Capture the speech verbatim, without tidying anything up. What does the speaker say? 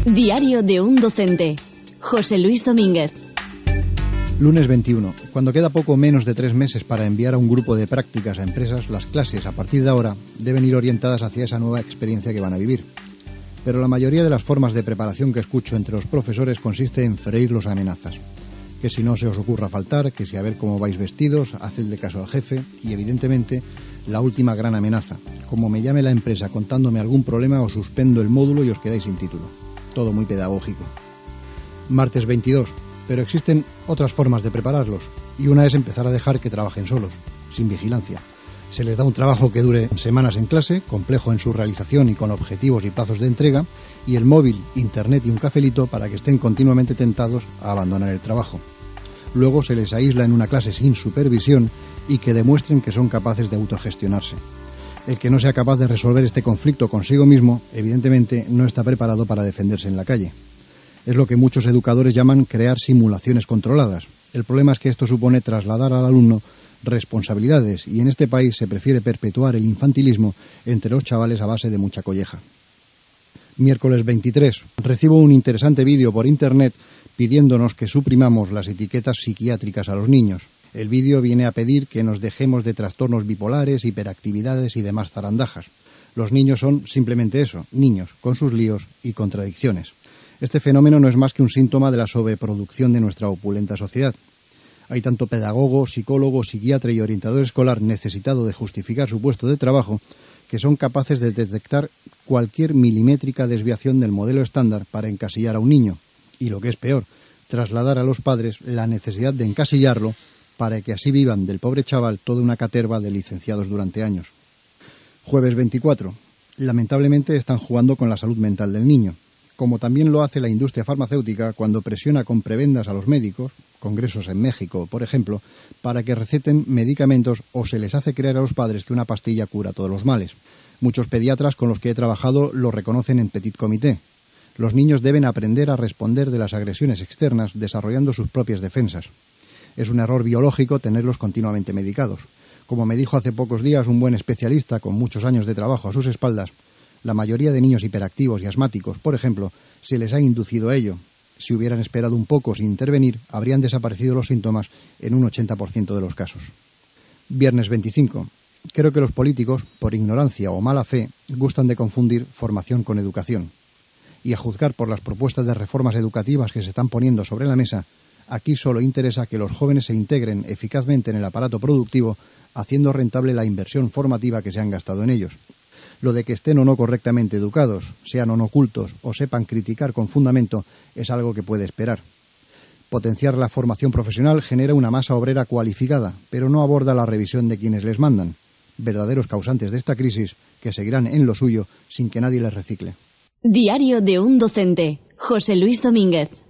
Diario de un docente. José Luis Domínguez. Lunes veintiuno. Cuando queda poco menos de tres meses para enviar a un grupo de prácticas a empresas, las clases a partir de ahora deben ir orientadas hacia esa nueva experiencia que van a vivir. Pero la mayoría de las formas de preparación que escucho entre los profesores consiste en freírlos a amenazas. Que si no se os ocurra faltar, que si a ver cómo vais vestidos, hacedle caso al jefe y, evidentemente, la última gran amenaza. Como me llame la empresa contándome algún problema, os suspendo el módulo y os quedáis sin título. Todo muy pedagógico. Martes veintidós. Pero existen otras formas de prepararlos, y una es empezar a dejar que trabajen solos, sin vigilancia. Se les da un trabajo que dure semanas en clase, complejo en su realización y con objetivos y plazos de entrega, y el móvil, internet y un cafelito para que estén continuamente tentados a abandonar el trabajo. Luego se les aísla en una clase sin supervisión y que demuestren que son capaces de autogestionarse. El que no sea capaz de resolver este conflicto consigo mismo, evidentemente no está preparado para defenderse en la calle. Es lo que muchos educadores llaman crear simulaciones controladas. El problema es que esto supone trasladar al alumno responsabilidades y en este país se prefiere perpetuar el infantilismo entre los chavales a base de mucha colleja. Miércoles veintitrés. Recibo un interesante vídeo por internet pidiéndonos que suprimamos las etiquetas psiquiátricas a los niños. El vídeo viene a pedir que nos dejemos de trastornos bipolares, hiperactividades y demás zarandajas. Los niños son simplemente eso, niños, con sus líos y contradicciones. Este fenómeno no es más que un síntoma de la sobreproducción de nuestra opulenta sociedad. Hay tanto pedagogo, psicólogo, psiquiatra y orientador escolar necesitado de justificar su puesto de trabajo que son capaces de detectar cualquier milimétrica desviación del modelo estándar para encasillar a un niño. Y lo que es peor, trasladar a los padres la necesidad de encasillarlo para que así vivan del pobre chaval toda una caterva de licenciados durante años. Jueves veinticuatro. Lamentablemente están jugando con la salud mental del niño, como también lo hace la industria farmacéutica cuando presiona con prebendas a los médicos, congresos en México, por ejemplo, para que receten medicamentos o se les hace creer a los padres que una pastilla cura todos los males. Muchos pediatras con los que he trabajado lo reconocen en petit comité. Los niños deben aprender a responder de las agresiones externas desarrollando sus propias defensas. Es un error biológico tenerlos continuamente medicados. Como me dijo hace pocos días un buen especialista con muchos años de trabajo a sus espaldas, la mayoría de niños hiperactivos y asmáticos, por ejemplo, se les ha inducido a ello. Si hubieran esperado un poco sin intervenir, habrían desaparecido los síntomas en un ochenta por ciento de los casos. Viernes veinticinco. Creo que los políticos, por ignorancia o mala fe, gustan de confundir formación con educación. Y a juzgar por las propuestas de reformas educativas que se están poniendo sobre la mesa, aquí solo interesa que los jóvenes se integren eficazmente en el aparato productivo, haciendo rentable la inversión formativa que se han gastado en ellos. Lo de que estén o no correctamente educados, sean o no cultos o sepan criticar con fundamento es algo que puede esperar. Potenciar la formación profesional genera una masa obrera cualificada, pero no aborda la revisión de quienes les mandan, verdaderos causantes de esta crisis que seguirán en lo suyo sin que nadie les recicle. Diario de un docente. José Luis Domínguez.